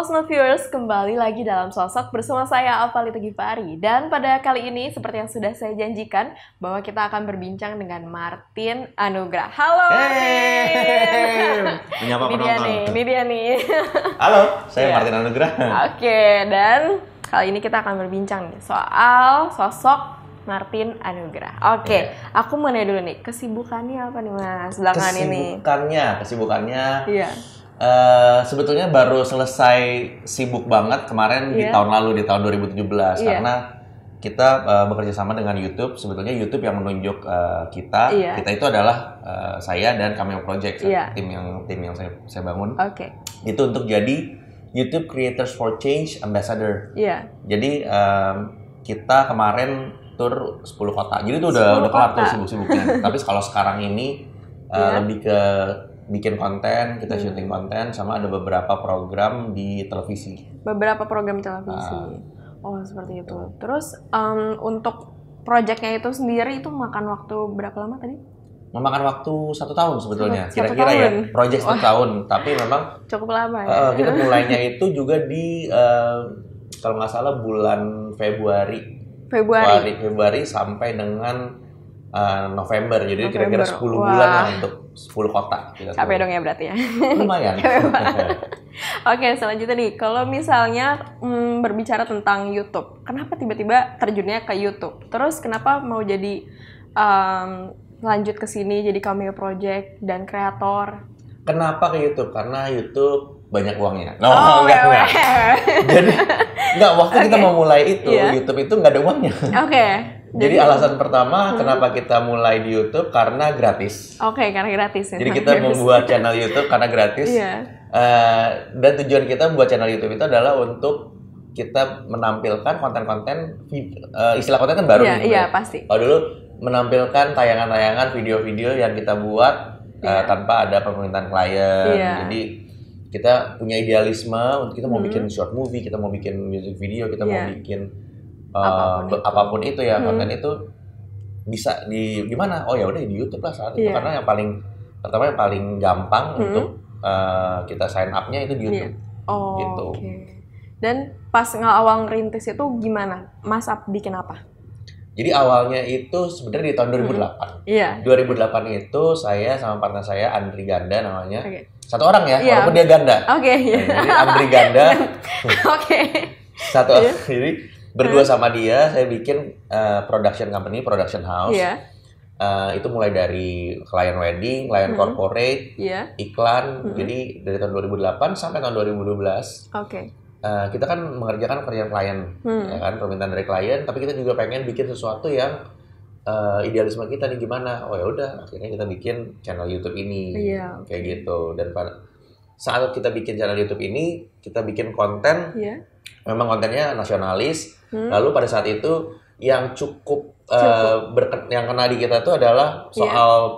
Halo Smart Viewers, kembali lagi dalam Sosok bersama saya Alvalita Gifari. Dan pada kali ini, seperti yang sudah saya janjikan, bahwa kita akan berbincang dengan Martin Anugrah. Halo Martin! Menyapa penonton. Ini dia nih. Halo, saya Iya. Martin Anugrah. Oke, dan kali ini kita akan berbincang nih soal sosok Martin Anugrah. Oke, aku mau nanya dulu nih, kesibukannya apa nih Mas belakangan ini? Kesibukannya Iya. sebetulnya baru selesai sibuk banget kemarin di Iya. tahun lalu, di tahun 2017. Iya. Karena kita bekerja sama dengan YouTube. Sebetulnya YouTube yang menunjuk kita. Iya. Kita itu adalah saya dan Cameo Project, Iya. tim yang saya bangun. Oke. Itu untuk jadi YouTube Creators for Change Ambassador. Iya. Jadi kita kemarin tur 10 kota. Jadi itu udah 10 kelar tuh kota. sibuk-sibuknya. Tapi kalau sekarang ini Iya. lebih ke bikin konten, kita syuting konten, sama ada beberapa program di televisi. Beberapa program televisi. Oh, seperti itu. Terus untuk proyeknya itu sendiri itu makan waktu berapa lama tadi? Memakan waktu 1 tahun sebetulnya, Satu kira-kira tahun. ya. Project 1 tahun, tapi memang Cukup lama ya. kita mulainya itu juga di kalau nggak salah bulan Februari sampai dengan November. Jadi kira-kira 10 Wah. bulan lah untuk 10 kota. Capek dong ya berarti ya. Lumayan. Oke, selanjutnya nih, kalau misalnya berbicara tentang YouTube, kenapa tiba-tiba terjunnya ke YouTube? Terus kenapa mau jadi lanjut ke sini jadi Cameo Project dan kreator? Kenapa ke YouTube? Karena YouTube banyak uangnya. Enggak. Jadi waktu kita mau mulai itu, Iya. YouTube itu nggak ada uangnya. Oke. Jadi alasan pertama kenapa kita mulai di YouTube karena gratis. Oke, karena gratis ya. Jadi kita membuat channel YouTube karena gratis. Iya. Dan tujuan kita membuat channel YouTube itu adalah untuk kita menampilkan konten-konten, istilah konten kan baru nih. Iya, pasti. Kalau dulu menampilkan tayangan-tayangan video-video yang kita buat tanpa ada permintaan klien. Iya. Jadi kita punya idealisme untuk kita mau bikin short movie, kita mau bikin music video, kita mau bikin apapun itu ya, konten itu bisa di mana? Oh ya udah di YouTube lah saat itu, karena yang paling pertama yang paling gampang untuk kita sign up-nya itu di YouTube. Oh, gitu. oke. Dan pas awal ngerintis itu gimana? Mas bikin apa? Jadi awalnya itu sebenarnya di tahun 2008. Iya. 2008 itu saya sama partner saya Andri Ganda namanya. Oke. Satu orang ya, Iya. walaupun dia ganda. Oke, iya. Jadi Andri Ganda. Oke. Satu jadi berdua sama dia saya bikin production company, production house. Iya. Itu mulai dari klien wedding, klien corporate, Iya. iklan. Jadi dari tahun 2008 sampai tahun 2012 Oke. kita kan mengerjakan pekerjaan klien, ya kan, permintaan dari klien. Tapi kita juga pengen bikin sesuatu yang idealisme kita nih gimana. Oh ya udah, akhirnya kita bikin channel YouTube ini, kayak gitu. Dan pada saat kita bikin channel YouTube ini, kita bikin konten. Iya. Memang kontennya nasionalis. Lalu pada saat itu yang cukup yang kena di kita itu adalah soal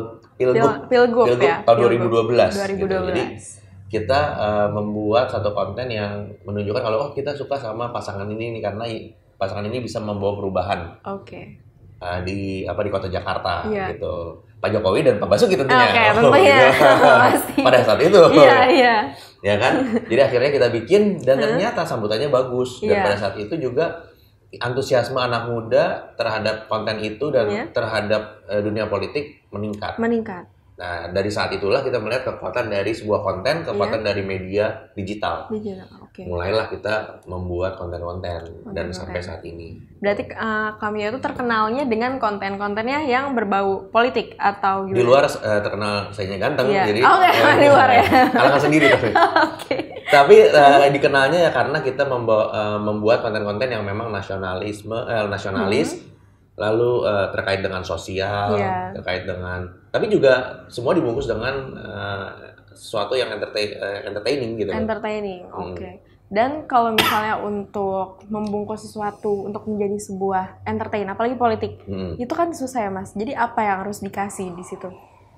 pilgub ya. tahun 2012. 2012. Gitu. Jadi kita membuat satu konten yang menunjukkan kalau kita suka sama pasangan ini nih, karena pasangan ini bisa membawa perubahan. Oke. Di kota Jakarta gitu. Pak Jokowi dan Pak Basuki tentunya. Oke, tentunya. Pasti. Pada saat itu. Iya. Ya kan? Jadi akhirnya kita bikin dan ternyata sambutannya bagus. Dan pada saat itu juga antusiasme anak muda terhadap konten itu dan terhadap dunia politik meningkat. Nah, dari saat itulah kita melihat kekuatan dari sebuah konten, kekuatan dari media digital. Oke. Mulailah kita membuat konten-konten dan sampai saat ini. Berarti Cameo itu terkenalnya dengan konten-kontennya yang berbau politik atau gimana? Di luar terkenal sayanya ganteng, jadi di luar ya. kalangan sendiri tapi. Oke. Tapi dikenalnya ya karena kita membuat konten-konten yang memang nasionalis, lalu terkait dengan sosial, terkait dengan, tapi juga semua dibungkus dengan sesuatu yang entertaining gitu. Entertaining, oke. Dan kalau misalnya untuk membungkus sesuatu untuk menjadi sebuah entertain, apalagi politik, itu kan susah ya Mas. Jadi apa yang harus dikasih di situ?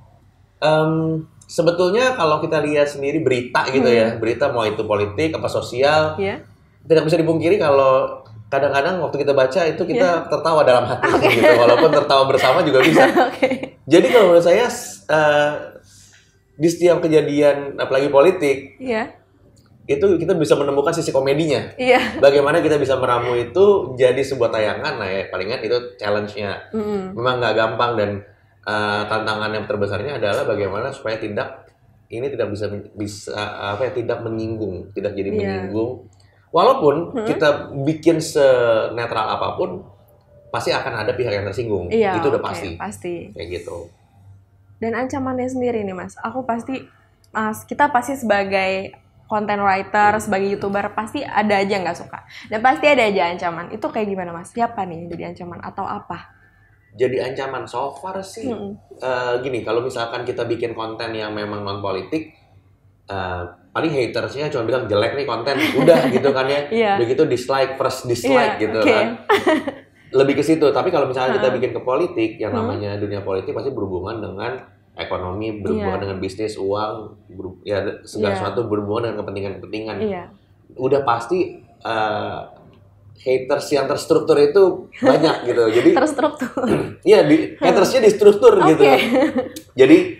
Sebetulnya kalau kita lihat sendiri berita gitu ya, berita mau itu politik apa sosial, tidak bisa dipungkiri kalau kadang-kadang waktu kita baca itu kita tertawa dalam hati gitu, walaupun tertawa bersama juga bisa. Jadi kalau menurut saya di setiap kejadian apalagi politik itu kita bisa menemukan sisi komedinya. Iya. Bagaimana kita bisa meramu itu jadi sebuah tayangan. Nah ya palingan itu challenge-nya. Memang nggak gampang dan tantangan yang terbesarnya adalah bagaimana supaya ini tidak bisa tidak menyinggung, tidak jadi menyinggung. Walaupun kita bikin senetral apapun, pasti akan ada pihak yang tersinggung. Itu udah pasti. Kayak gitu. Dan ancamannya sendiri nih Mas, kita pasti sebagai content writer, sebagai YouTuber, pasti ada aja nggak suka. Dan pasti ada aja ancaman. Itu kayak gimana Mas? Siapa nih yang jadi ancaman atau apa? Jadi ancaman so far sih, gini, kalau misalkan kita bikin konten yang memang non-politik, paling hatersnya cuma bilang jelek nih konten, udah gitu kan ya. Begitu first dislike gitu kan. Lebih ke situ. Tapi kalau misalnya kita bikin ke politik, yang namanya dunia politik pasti berhubungan dengan ekonomi, berhubungan dengan bisnis, uang, segala sesuatu berhubungan dengan kepentingan-kepentingan. Udah pasti haters yang terstruktur itu banyak gitu. Jadi terstruktur. Iya, hatersnya distruktur gitu. Jadi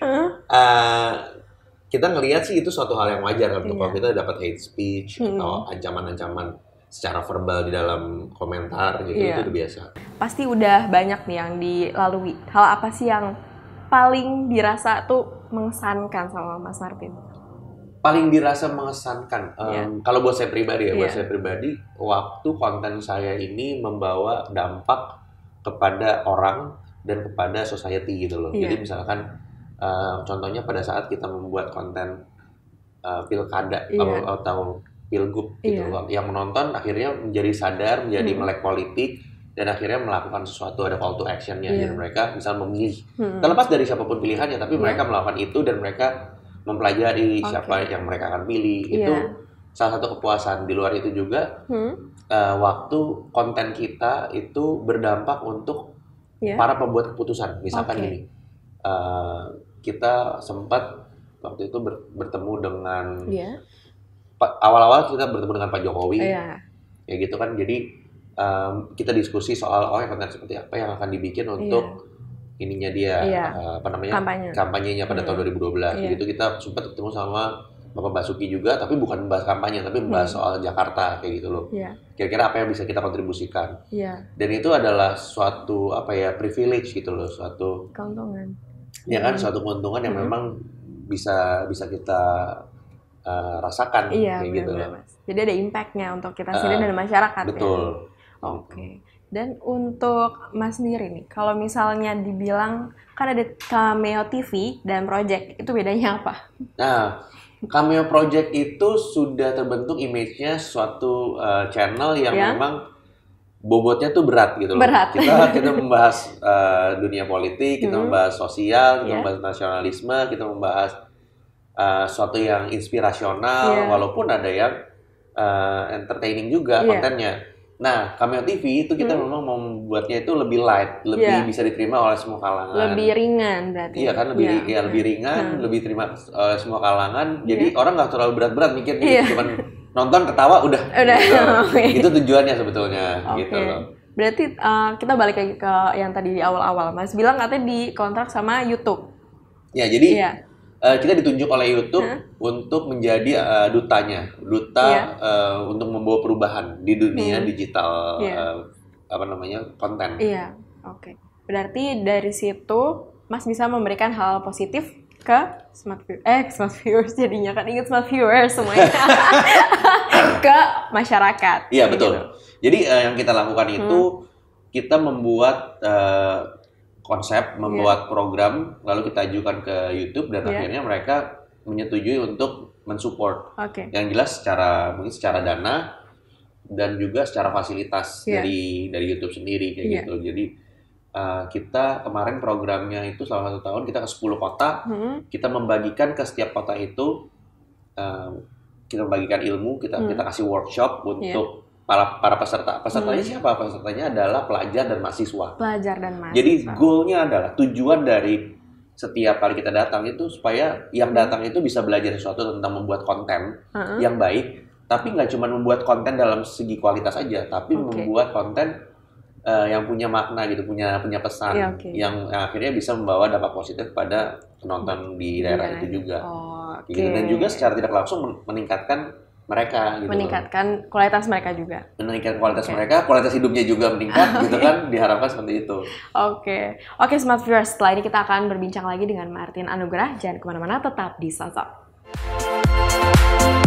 kita ngelihat sih itu suatu hal yang wajar kan. Kalau kita dapat hate speech atau ancaman-ancaman secara verbal di dalam komentar gitu, itu udah biasa. Pasti udah banyak nih yang dilalui. Hal apa sih yang paling dirasa tuh mengesankan sama Mas Martin? Paling dirasa mengesankan, kalau buat saya pribadi buat saya pribadi, waktu konten saya ini membawa dampak kepada orang dan kepada society gitu loh. Jadi misalkan contohnya pada saat kita membuat konten pilkada atau pilgub gitu loh, yang menonton akhirnya menjadi sadar, menjadi melek politik, dan akhirnya melakukan sesuatu, ada call to action-nya. Dan mereka misal memilih, terlepas dari siapapun pilihannya, tapi mereka melakukan itu dan mereka mempelajari siapa yang mereka akan pilih. Itu salah satu kepuasan. Di luar itu juga waktu konten kita itu berdampak untuk para pembuat keputusan. Misalkan gini, kita sempat waktu itu bertemu dengan awal-awal kita bertemu dengan Pak Jokowi, ya gitu kan. Jadi kita diskusi soal konten seperti apa yang akan dibikin untuk ininya dia, kampanyenya pada tahun 2012. Gitu kita sempat ketemu sama Bapak Basuki juga, tapi bukan membahas kampanye, tapi membahas soal Jakarta kayak gitu loh. Kira-kira apa yang bisa kita kontribusikan? Dan itu adalah suatu privilege gitu loh, suatu keuntungan. Ya kan, suatu keuntungan yang memang bisa kita rasakan kayak gitu loh. Jadi ada impact-nya untuk kita sendiri dan masyarakat. Betul. Oke. Dan untuk Mas sendiri nih, kalau misalnya dibilang kan ada Cameo TV dan Project, itu bedanya apa? Nah, Cameo Project itu sudah terbentuk image-nya suatu channel yang memang bobotnya tuh berat gitu loh. Kita membahas dunia politik, kita membahas sosial, kita membahas nasionalisme, kita membahas suatu yang inspirasional, walaupun ada yang entertaining juga kontennya. Nah, Cameo TV itu kita memang membuatnya itu lebih light, lebih bisa diterima oleh semua kalangan. Lebih ringan berarti. Iya kan, lebih ringan, lebih diterima oleh semua kalangan. Jadi orang nggak terlalu berat-berat mikirnya, cuman nonton ketawa udah. Gitu. Itu tujuannya sebetulnya gitu loh. Berarti kita balik lagi ke yang tadi di awal-awal. Mas bilang katanya dikontrak sama YouTube. Ya, jadi kita ditunjuk oleh YouTube untuk menjadi duta untuk membawa perubahan di dunia digital konten. Oke. Berarti dari situ Mas bisa memberikan hal positif ke smart viewers jadinya kan, ingat smart viewers semuanya ke masyarakat. Iya betul. Gitu. Jadi yang kita lakukan itu kita membuat konsep, membuat program, lalu kita ajukan ke YouTube dan akhirnya mereka menyetujui untuk mensupport. Yang jelas mungkin secara dana dan juga secara fasilitas dari YouTube sendiri kayak gitu. Jadi kita kemarin programnya itu selama 1 tahun kita ke 10 kota, kita membagikan ke setiap kota itu, kita membagikan ilmu, kita kasih workshop untuk para peserta. Pesertanya siapa? Pesertanya adalah pelajar dan mahasiswa. Jadi goalnya adalah tujuan dari setiap kali kita datang itu supaya yang datang itu bisa belajar sesuatu tentang membuat konten yang baik, tapi nggak cuma membuat konten dalam segi kualitas aja, tapi membuat konten yang punya makna gitu, punya pesan yang akhirnya bisa membawa dampak positif pada penonton di daerah itu juga. Gitu. Dan juga secara tidak langsung meningkatkan mereka gitu. Meningkatkan kualitas mereka juga. Meningkatkan kualitas mereka, kualitas hidupnya juga meningkat gitu kan, diharapkan seperti itu. Oke, Smart Viewers, setelah ini kita akan berbincang lagi dengan Martin Anugrah. Jangan kemana-mana, tetap di Sosok.